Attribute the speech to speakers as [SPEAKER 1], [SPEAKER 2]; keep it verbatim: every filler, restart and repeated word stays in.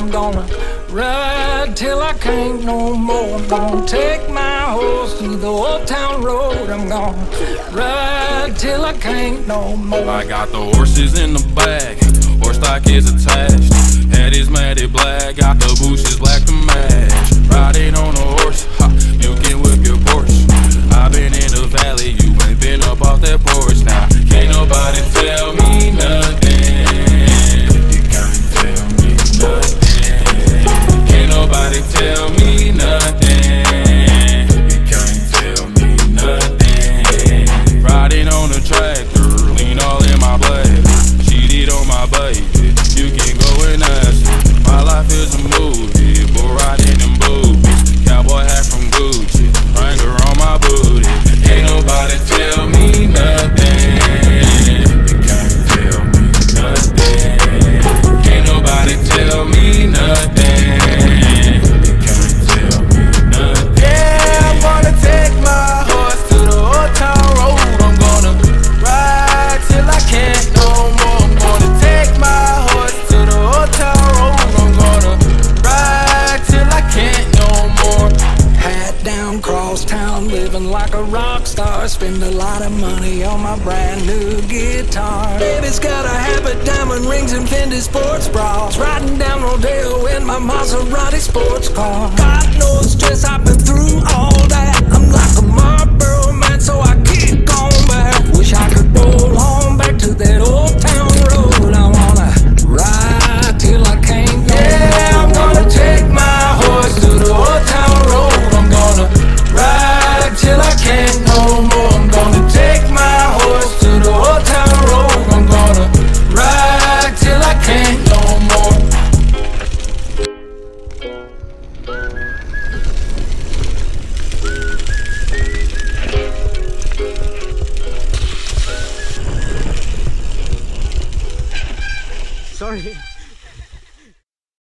[SPEAKER 1] I'm gonna ride till I can't no more. I'm gonna take my horse through the old town road. I'm gonna ride till I can't no more.
[SPEAKER 2] I got the horses in the bag, horse stock is attached. Head is matted black, got the bushes black to match. Riding on a horse, ha, you can whip your Porsche. I've been in the valley, you ain't been up off that porch. Now, can't nobody tell me nothing. You can't tell me nothing. Can't nobody tell me nothing. You can't tell me nothing. Riding on a tractor, lean all in my blood. Cheated on my baby, you can go and ask her. My life is a movie, bull riding in boobies. Cowboy hat from Gucci, Wrangler on my booty. Can't nobody tell me nothing. You can't tell me nothing. Can't nobody tell me nothing. You can't tell me nothing. Yeah, I'm gonna take my horse to the old town road. I'm gonna ride till I can't no more. I'm gonna take my horse to the old town road. I'm gonna ride till I can't no more.
[SPEAKER 1] Hat down, cross town, living like a rock star. Spend a lot of money on my brand new guitar. Baby's got a habit, diamond rings and Fendi sports bras. Riding down Rodeo in my Maserati sports car. God knows stress, I've been through all that. I'm like a Marlboro man, so I kick on back. Wish I could roll on back to that old town road. I wanna ride till I can't no
[SPEAKER 2] Yeah, I'm gonna take my horse to the old town road. I'm gonna ride till I can't no more. I'm gonna take my horse to the old town road. I'm gonna ride till I can't no more.
[SPEAKER 3] Sorry.